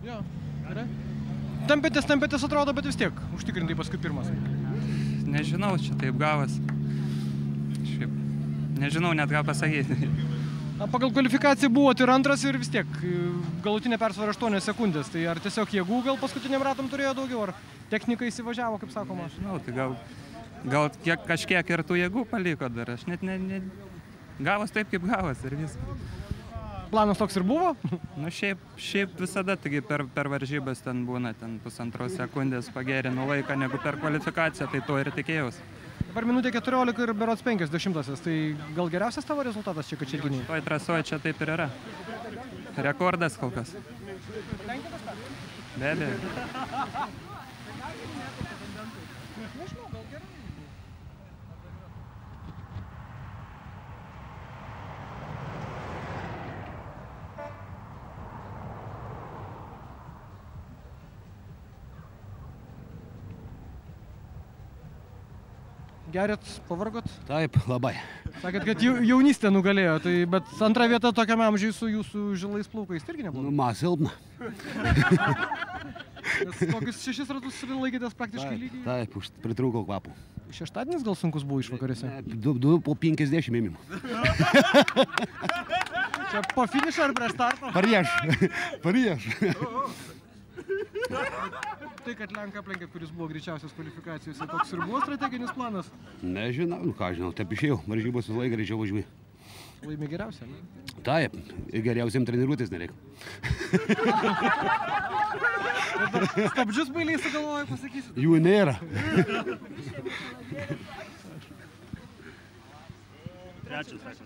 Jo, gerai. Tampėtės atrodo, bet vis tiek užtikrintai paskui pirmas. Nežinau, čia taip gavas. Šiaip, nežinau net ką pasakyti. Pagal kvalifikaciją buvot ir antras ir vis tiek galutinė persvara 8 sekundės. Tai ar tiesiog jėgų gal paskutiniam ratam turėjo daugiau, ar technika įsivažiavo, kaip sakoma? Nežinau, tai gal kažkiek ir tų jėgų paliko dar. Aš net gavos taip, kaip gavos ir viskas. Planas toks ir buvo? Nu šiaip visada, taigi per varžybas ten būna, ten 1,5 sekundės pagerinu laiką negu per kvalifikaciją, tai to ir tikėjausi. Dabar minutė 14 ir berods 50, tai gal geriausias tavo rezultatas čia Kačerginėje? Toj trasoje čia taip ir yra. Rekordas kol kas. Be abejo. Gerėt, pavargot? Taip, labai. Sakėt, kad jaunystė nugalėjo, tai, bet antra vieta tokiame amžiui su jūsų žilais plaukais irgi nebuvo? Nu, man silpna. Nes kokius 6 ratus laikėtės praktiškai lygiai? Taip, pritrūkau kvapų. Šeštadienis gal sunkus buvo išvakarėse? 2 po 50 ėmimų. Čia po finišo ar prieš startą? Prieš. Tai, kad Lenką aplenkėt, kuris buvo greičiausias kvalifikacijose, toks ir buvo strateginis planas? Nežinau, nu ką žinau, taip išėjau, varžybos visą laiką greičiau važiuoju. Laimė geriausia, ne? Taip, ir geriausiam treniruotis nereikia. Stabdžius bailiai sugalvoju, pasakysit? Jų nėra. Trečias.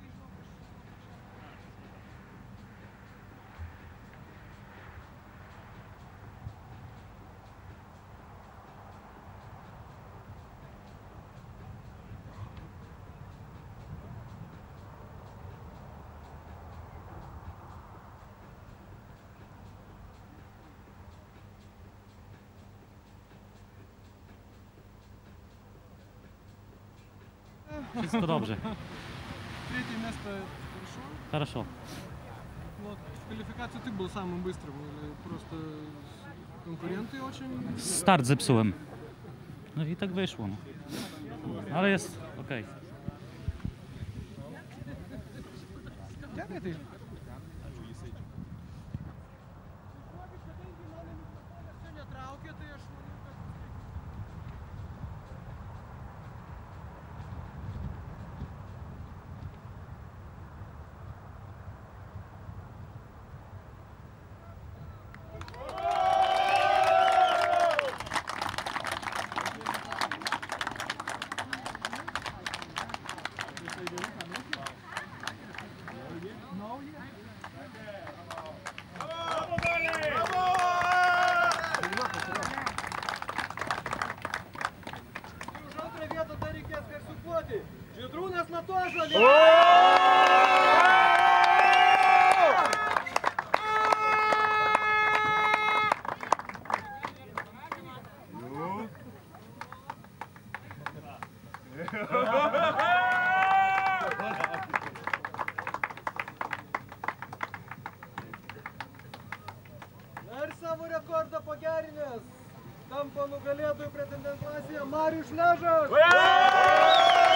Wszystko dobrze. Третье место хорошо? Хорошо. Ну, в квалификации ты был самым быстрым или просто конкуренты очень? Start zepsułem. No i tak wyszło. No. Ale jest okej. Gerai, tai. Žydrūnas Latožalė! Ir savo rekordą pagerinęs tampa nugalėtojų pretendentų klasėje Marius Šležas!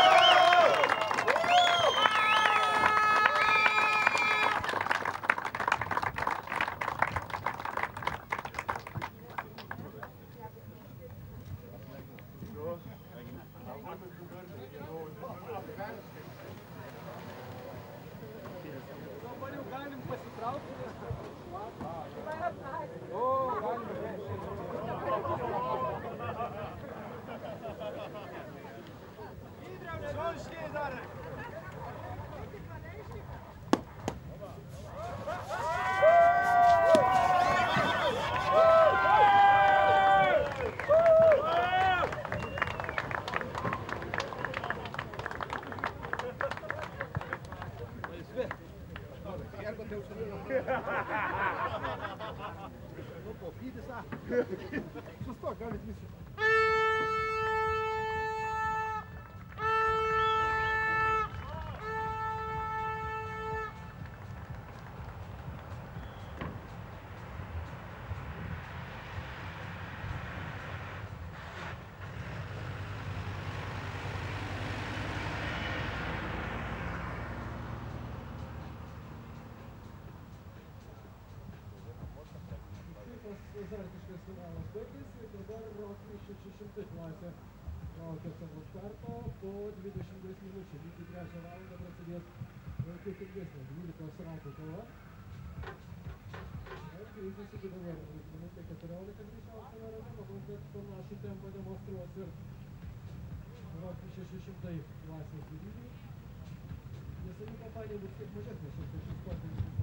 Dabar jau galim pasitraukti. Sustok, galit visi. azartiškas finalas baigėsi ir dabar Rocky 600 klasė laukia savo starto po 20 minučių. Lygiai 3 valandą prasidės kiek ilgesnė 12 ratų kova. Keičiasi iki dabar, minutė 14 greičiausiai rame, manau, kad panašų tempą demonstruos ir Rocky 600 klasės dalyviai. Neseniai kompanija bus kiek mažesnė, šiek tiek sportininkai